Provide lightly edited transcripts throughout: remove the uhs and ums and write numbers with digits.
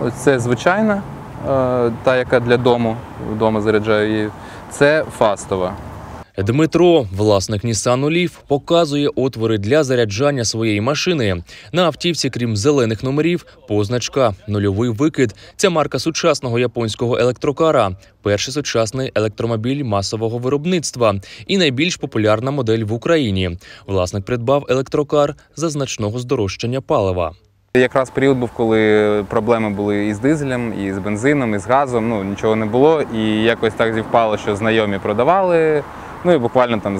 Ось це звичайна, та, яка для дому, вдома заряджаю її. Це фастова. Дмитро, власник Nissan Leaf, показує отвори для заряджання своєї машини. На автівці, крім зелених номерів, позначка «Нульовий викид». Це марка сучасного японського електрокара. Перший сучасний електромобіль масового виробництва і найбільш популярна модель в Україні. Власник придбав електрокар за значного здорожчання палива. Якраз період був, коли проблеми були і з дизелем, і з бензином, і з газом. Нічого не було. І якось так зівпало, що знайомі продавали. І буквально там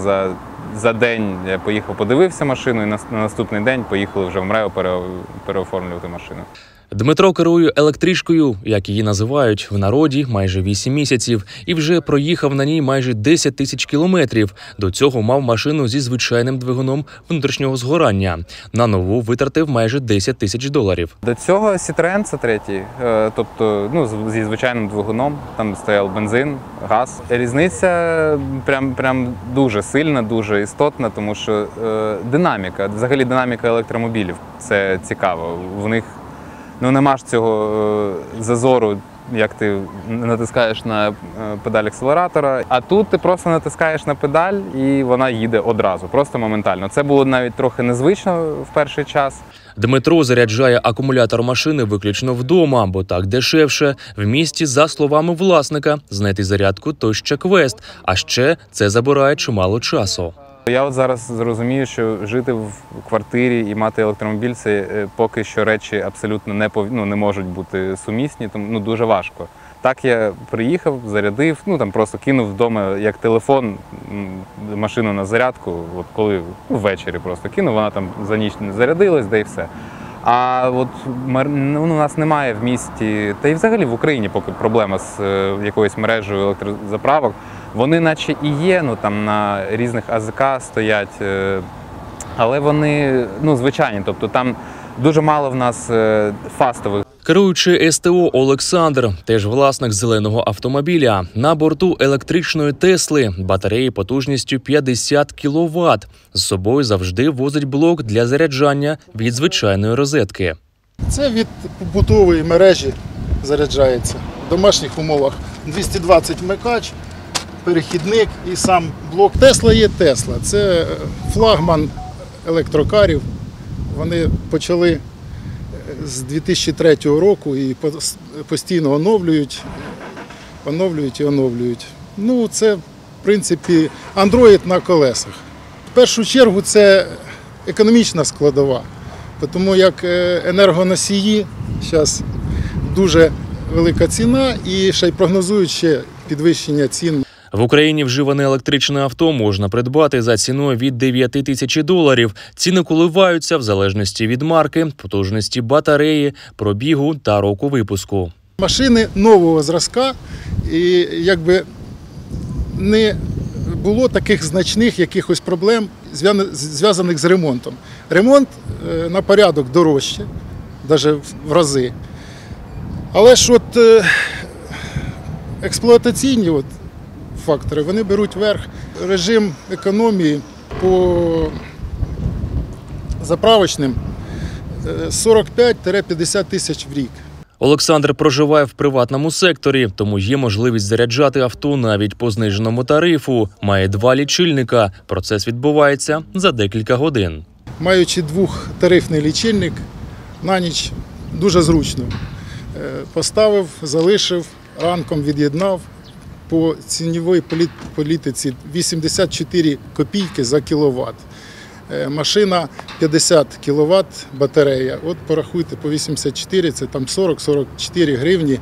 за день я поїхав, подивився машину, і на наступний день поїхали вже в МРЕО переоформлювати машину. Дмитро керує електричкою, як її називають в народі, майже 8 місяців. І вже проїхав на ній майже 10 тисяч кілометрів. До цього мав машину зі звичайним двигуном внутрішнього згорання. На нову витратив майже 10 тисяч доларів. До цього Citroen C3, тобто зі звичайним двигуном. Там стояв бензин, газ. Різниця прям дуже сильна, дуже істотна, тому що динаміка, взагалі динаміка електромобілів, це цікаво. В них нема ж цього зазору, як ти натискаєш на педаль акселератора, а тут ти просто натискаєш на педаль і вона їде одразу, просто моментально. Це було навіть трохи незвично в перший час. Дмитро заряджає акумулятор машини виключно вдома, бо так дешевше. В місті, за словами власника, знайти зарядку – то ще квест, а ще це забирає чимало часу. Я от зараз зрозумію, що жити в квартирі і мати електромобіль – це поки що речі абсолютно не можуть бути сумісні, тому дуже важко. Так я приїхав, зарядив, там просто кинув вдома як телефон машину на зарядку, от коли ввечері просто кинув, вона там за ніч не зарядилась, да і все. А от у нас немає в місті, та й взагалі в Україні поки проблема з якоюсь мережею електрозаправок. Вони наче і є, там на різних АЗК стоять, але вони звичайні, тобто там дуже мало в нас фастових. Керуючий СТО Олександр, теж власник зеленого автомобіля. На борту електричної Тесли, батареї потужністю 50 кВт. З собою завжди возить блок для заряджання від звичайної розетки. Це від побутової мережі заряджається. В домашніх умовах 220 вмикач, перехідник і сам блок. Тесла є Тесла. Це флагман електрокарів. Вони почали з 2003 року і постійно оновлюють. Це, в принципі, Android на колесах. В першу чергу це економічна складова, тому як енергоносії зараз дуже велика ціна і ще й прогнозують ще підвищення цін. В Україні вживане електричне авто можна придбати за ціною від 9 тисяч доларів. Ціни коливаються в залежності від марки, потужності батареї, пробігу та року випуску. Машини нового зразка, і якби не було таких значних якихось проблем, зв'язаних з ремонтом. Ремонт на порядок дорожче, навіть в рази. Але ж експлуатаційні фактори, вони беруть верх. Режим економії по заправочним 45-50 тисяч в рік. Олександр проживає в приватному секторі, тому є можливість заряджати авто навіть по зниженому тарифу. Має 2 лічильника. Процес відбувається за декілька годин. Маючи двохтарифний лічильник, на ніч дуже зручно. Поставив, залишив, ранком від'єднав. По ціновій політиці 84 копійки за кіловат. Машина 50 кВт батарея. От порахуйте, по 84, це там 40-44 гривні.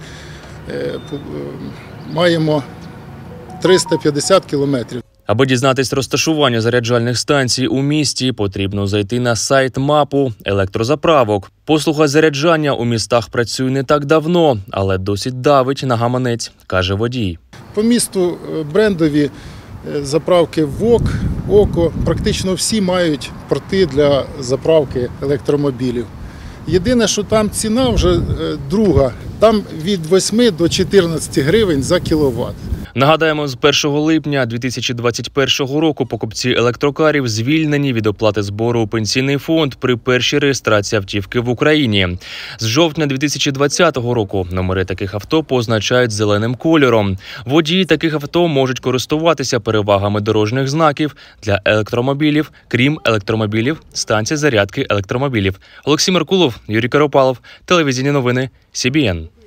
Маємо 350 кілометрів. Аби дізнатись розташування заряджальних станцій у місті, потрібно зайти на сайт МАПу електрозаправок. Послуга заряджання у містах працює не так давно, але досить давить на гаманець, каже водій. По місту брендові заправки ВОК, ОКО, практично всі мають порти для заправки електромобілів. Єдине, що там ціна вже друга, там від 8 до 14 гривень за кіловат. Нагадаємо, з 1 липня 2021 року покупці електрокарів звільнені від оплати збору у пенсійний фонд при першій реєстрації автівки в Україні. З жовтня 2020 року номери таких авто позначають зеленим кольором. Водії таких авто можуть користуватися перевагами дорожніх знаків для електромобілів, крім електромобілів, станцій зарядки електромобілів. Олексій Меркулов, Юрій Каропалов, телевізійні новини, СІБІН.